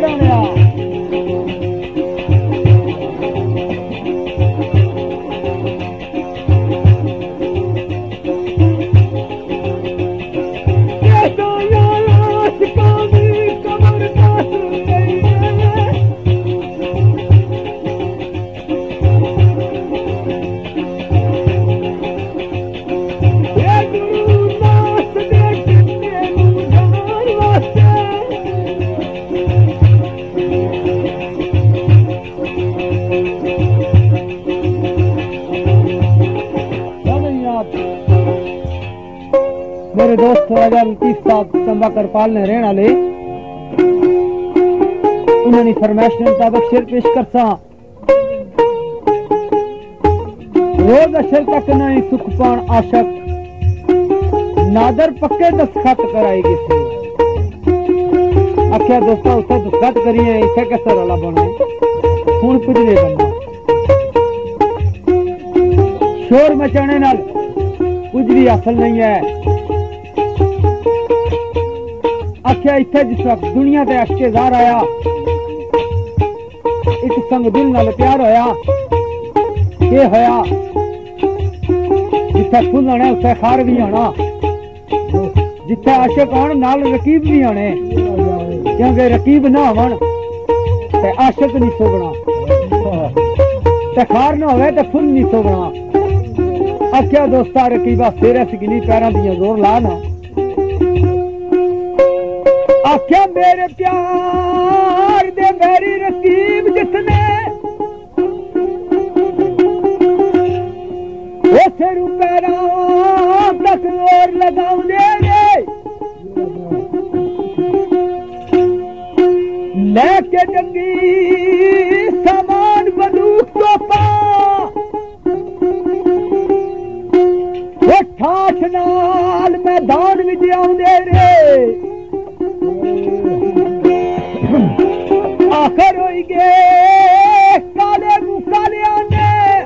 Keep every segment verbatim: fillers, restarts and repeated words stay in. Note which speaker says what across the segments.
Speaker 1: मेरे दोस्त राजा लतीफ साहब चंबा करपाल ने रहने वाले उन्होंने फरमाइश के मुताबिक शेर पेश कर सा। रोज अशर तक नहीं सुख पान आशक नादर पक्के दस्तखत कराएगी से आख्या दोस्तों उसे दस्तखत करिए इसे कैसे रोला बनाए हूं कुछ नहीं बनना शोर मचाने नाल कुछ भी हासिल नहीं है। आख्या इत्थे जिस वक्त दुनिया ते अश्केजार आया एक संग दिल नाल प्यार होया ये होया जिथे फुल होने उसे खार भी होना जिथे आशिक होने नाल रकीब भी होने क्योंकि रकीब ना होवन ते आशिक नहीं सोगना ते खार ना होवे ते फुल नहीं सोगना। आख्या दोस्ता रकीबा सिर सगिनी पैरों दियां जोर ला ना आख्या मेरे प्यार दे मेरी रकीब जिसने वो सिर पैरों तक जोर लगाऊ दे रे लेके जंगी सामान बंदूक तो पा वो ठाठ नाल मैदान विच आउंदे रे आखिर होई गए काले मुकालिया ने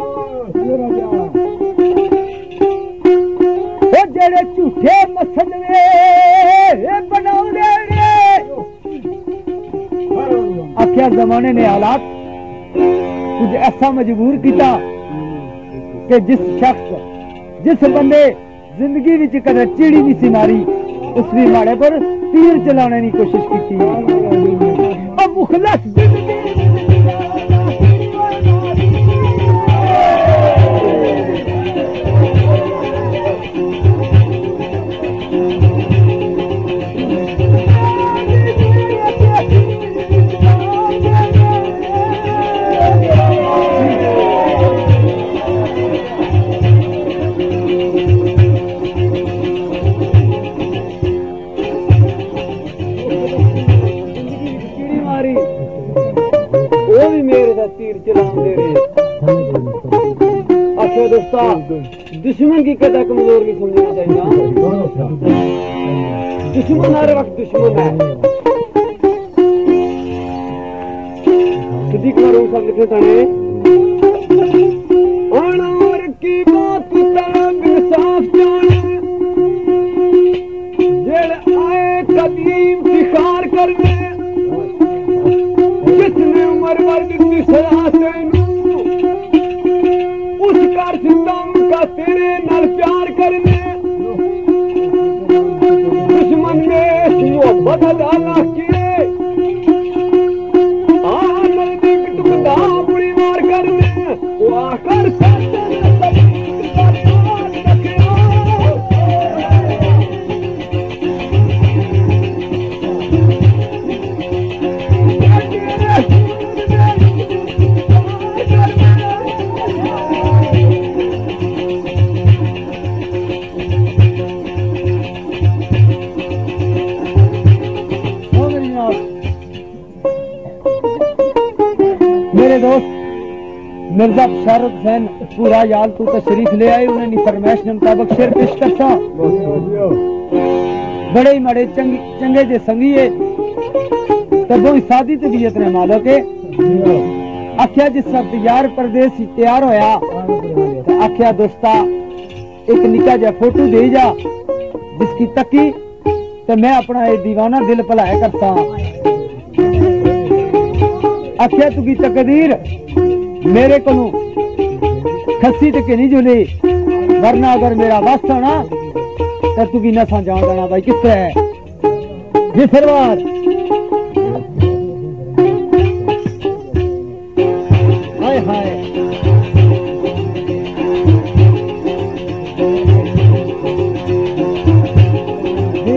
Speaker 1: वो जेड़े झूठे मसले बनाउंदे रे आख्या जमाने ने हालात कुछ ऐसा मजबूर किया कि जिस शख्स जिस बंदे जिंदगी विच कदे चिड़ी नहीं सी मारी उस भी माड़े पर तीर चलाने की कोशिश की अब मुखलस तीर चलाने अच्छा दोस्ता दुश्मन की कदा कमजोर नहीं समझना चाहिए दुश्मन हर वक्त दुश्मन है सिद्दीक मरूम साहब लिखे तने अनार की बात तंग साफ जाने जेड़ आए कदीम शिकार करने जिसने उम्र भर दी सलाह उस कर सितम का तेरे नाल प्यार करने दुश्मन ने मोहब्बत डाला किए आमल दिख टुकड़ा बुरी मार करने वो आकर मेरे दोस्त मिर्जा बशारत हुसैन पूरा याल तू तशरीफ ले आए उन्होंने फरमाइश के मुताबिक शेर पेश करता बड़े ही माड़े चंगे चंगे जे संगीए तबो सादी तबीयत ने मालक है आख्या जिस वक्त यार परदेस तैयार होया आख्या दोस्ता एक निका जा फोटो दे जा जिसकी तकी तो मैं अपना ये दीवाना दिल भलाया करता आख्या तुकी तकदीर मेरे को खसी ते कि नहीं जुली, वरना अगर मेरा बस होना तो तुकी नसा जान देना भाई किस तरह है जी सरवार। हाय हाय जी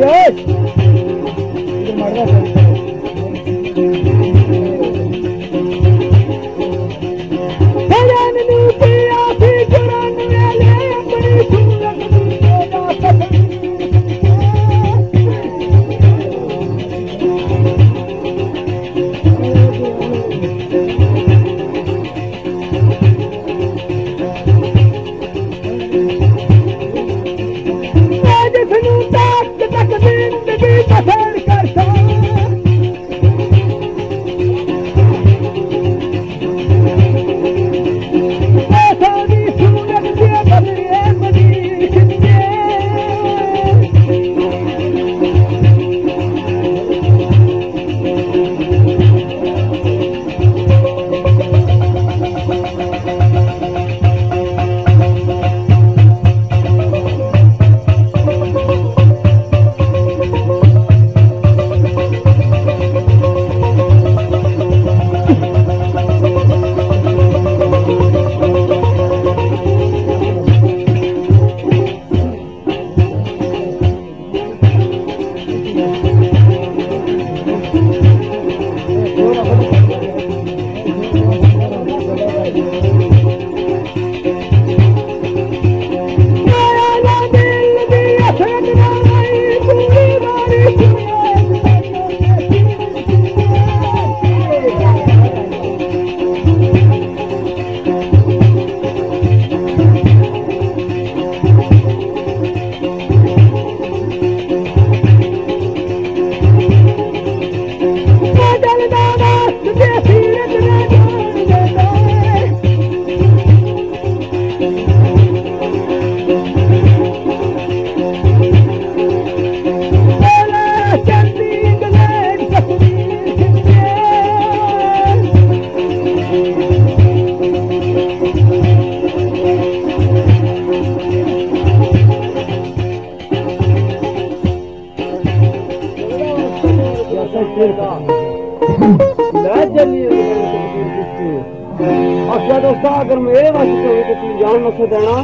Speaker 1: अगर मेरे वास्ते होए तो तू जान मसे देना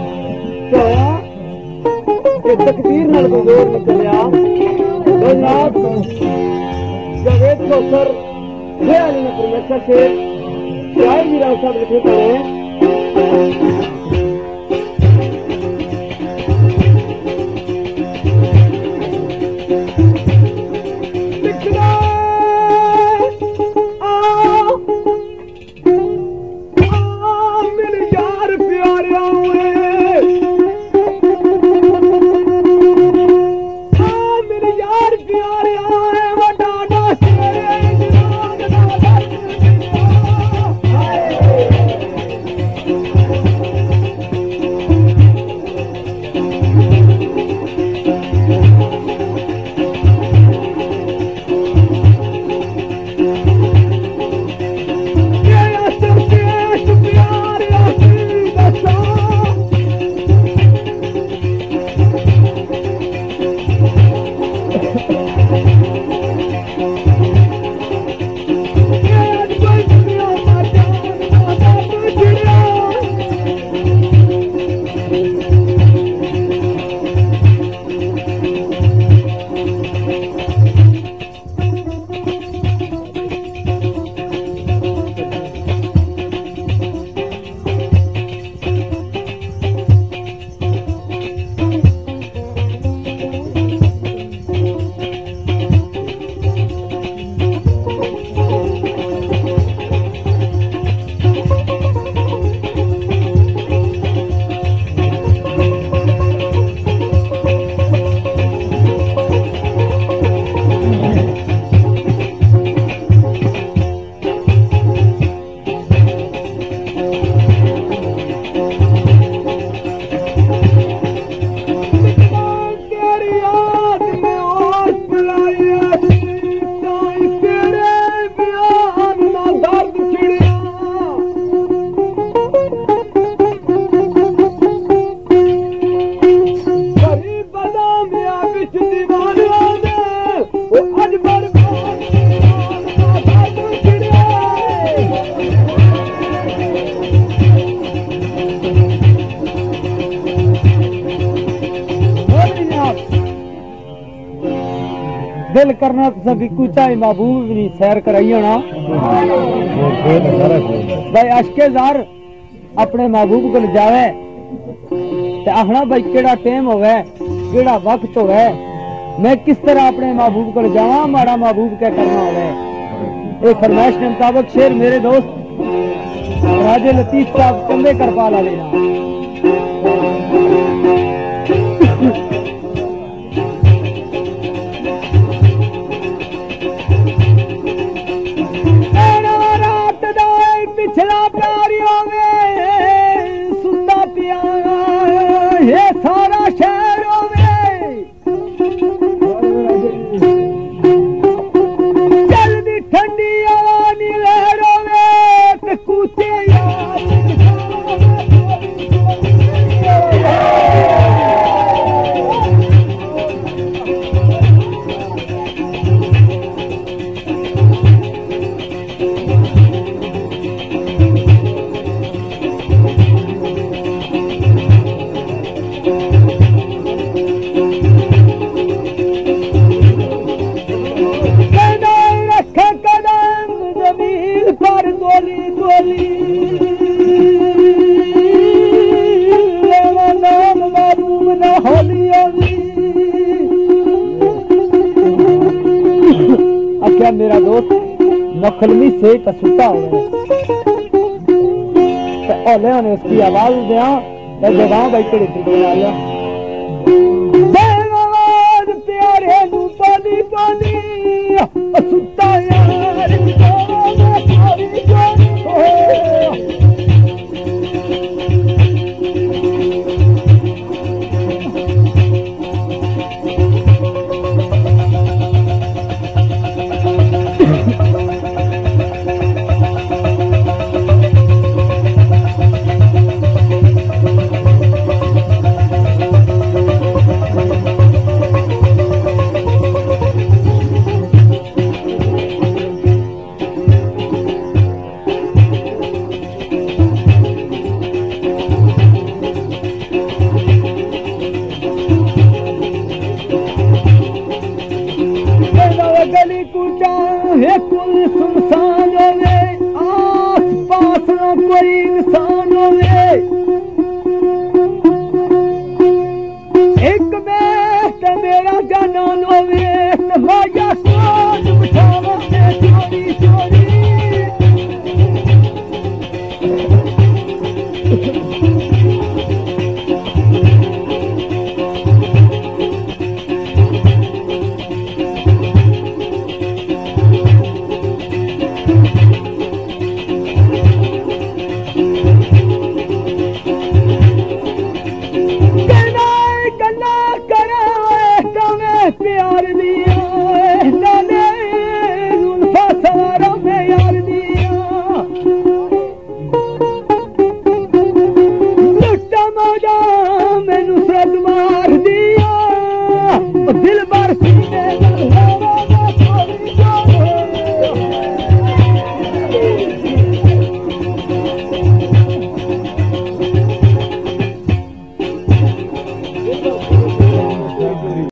Speaker 1: तो तकदीर नाल कोई जोर नहीं चलिया जनाब जावेद कौसर ख्याली ने परमेश्वर से शायद मेरा साथ लिखे पड़े गल करना तुसा भी कुचा ही महबूब भी नहीं सैर कराई होना भाई अशके जार अपने महबूब को जावे ते आखना भाई केड़ा टाइम होवे केड़ा वक्त होवे मैं किस तरह अपने महबूब को जावा माड़ा महबूब क्या करना होवे। एक फरमाइश के मुताबिक शेर मेरे दोस्त राजे लतीफ साहब चंदे करपाल वाले ना पिछला प्यारी होवे सुता पिया ये सारा शहर होवे जल्दी ठंडी हवा नी लहर होवे ते कूचे क्या मेरा दोस्त नखलमी से कसूता हो गया ओले ने उसकी आवाज दिया जगह भाई तेरे प्यारे पानी पानी सुता यार गली कूचा है कुल सुनसान होवे आस पास न कोई इंसान होवे